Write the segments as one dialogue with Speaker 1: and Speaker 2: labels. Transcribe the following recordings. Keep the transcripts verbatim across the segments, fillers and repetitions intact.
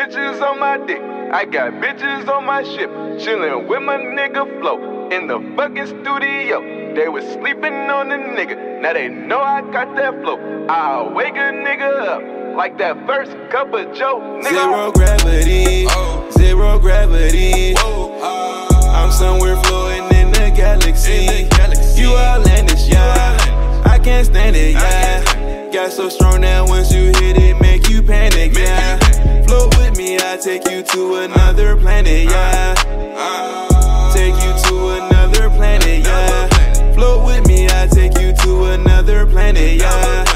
Speaker 1: bitches on my dick. I got bitches on my ship, chillin' with my nigga Flo in the fucking studio. They was sleeping on the nigga, now they know I got that flow. I'll wake a nigga up like that first cup of Joe, nigga.
Speaker 2: Zero gravity, oh. Zero gravity. Whoa. Oh. I'm somewhere floating in the galaxy. In the galaxy. You outlandish, yeah. I can't stand it, yeah. Got so strong that once you hit it, make you panic, yeah. Float with me, I take you to another planet, yeah. Take you to another planet, yeah. Float with me, I take you to another planet, yeah.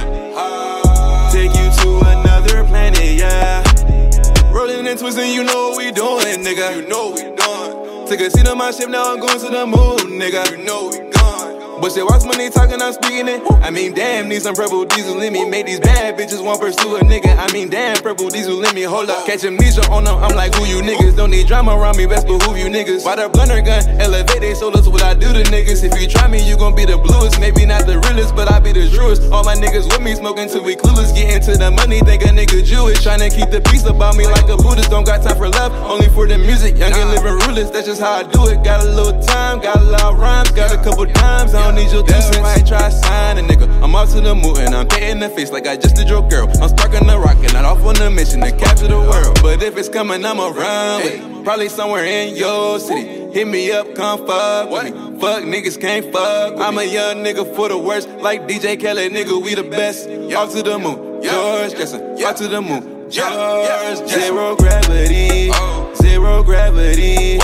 Speaker 2: Take you to another planet, yeah. Rolling and twisting, you know what we doing, nigga. You know what we doing. Took a seat on my ship, now I'm going to the moon, nigga. You know we gone. But shit, watch money talking, I'm speaking it. I mean, damn, need some purple diesel in me. Make these bad bitches want pursue a nigga. I mean, damn, purple diesel in me. Hold up, catch amnesia on them. I'm like, who you niggas? Don't need drama around me, best behoove you niggas. Why the blunter gun? Elevate they solos, what I do to niggas. If you try me, you gon' be the bluest. Maybe not the realest, but I be the truest. All my niggas with me, smoking till we clueless. Get into the money, think a nigga Jewish. Tryna keep the peace about me like a Buddhist. Don't got time for love, only for the music. Young and living ruthless, that's just how I do it. Got a little time, got a lot of rhymes, got a couple dimes. I don't need your two cents. I try to sign a nigga. I'm off to the moon and I'm painting the face like I just did your girl. I'm sparking the rocket, not off on a mission to capture the world. But if it's coming, I'm around with it. Probably somewhere in your city. Hit me up, come fuck with me. Fuck niggas can't fuck with I'm a young nigga for the worst, like D J Khaled, nigga, we the best. Off to the moon, George Jetson. Off to the moon, George Jetson. Zero gravity, zero gravity.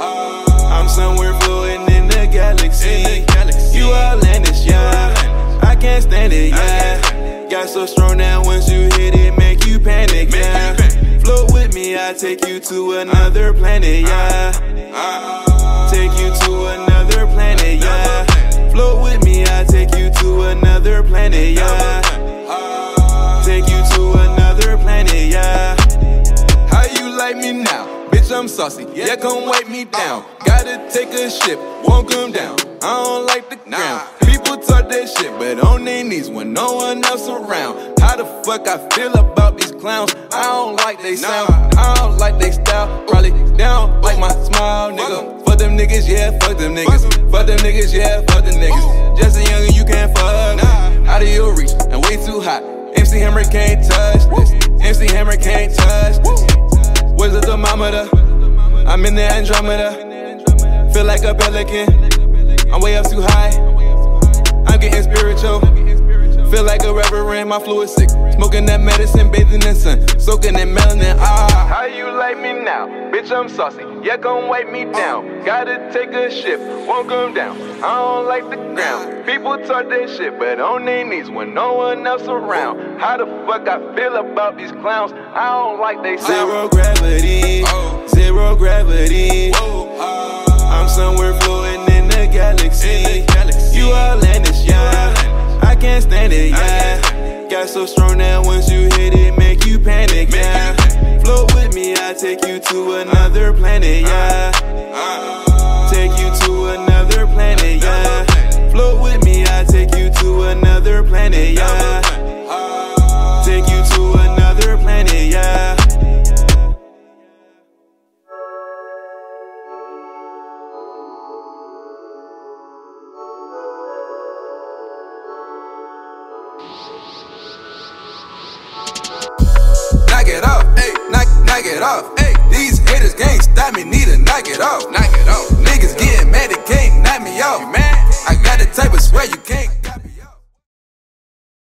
Speaker 2: I'm somewhere floating in the galaxy. You outlandish, yeah. I can't stand it, yeah. Got so strong that once you hit it, make you panic, yeah. Float with me, I take you to another planet, yeah. Take you to another planet, yeah. Float with me, I take you to another planet, yeah. Take you to another planet, yeah. How you like me now? Bitch, I'm saucy, yeah, come wipe me down. Gotta take a ship, won't come down. I don't like the ground. People talk that shit, but on their knees when no one else around. How the fuck I feel about these clowns? I don't like they sound, I don't like they style. Probably down like my smile, nigga. Fuck them niggas, yeah, fuck them niggas. Fuck them niggas, yeah, fuck them niggas. Just a youngin', you can't fuck me. Out of your reach and way too hot. M C Hammer can't touch this. M C Hammer can't touch this. Where's the thermometer? I'm in the Andromeda. Feel like a pelican. I'm way up too high, I'm getting spiritual. Feel like a reverend, my flu is sick. Smoking that medicine, bathing in sun, soaking in melanin, ah.
Speaker 1: How you like me now? Bitch, I'm saucy, yeah, gon' wipe me down. Gotta take a ship, won't come down. I don't like the ground. People talk that shit, but on their knees when no one else around. How the fuck I feel about these clowns? I don't like they sound.
Speaker 2: Zero gravity, zero gravity. I'm somewhere floating in the galaxy. You outlandish, yeah. I can't stand it, yeah. Got so strong that once you hit it, make you panic, yeah. Float with me, I take you to another planet, yeah. Take you to another planet, yeah. Float with me, I take you to another planet, yeah. Take you to another planet, yeah.
Speaker 3: Knock it off, ayy, knock, knock it off, ayy. These haters can't stop me, need to knock it off.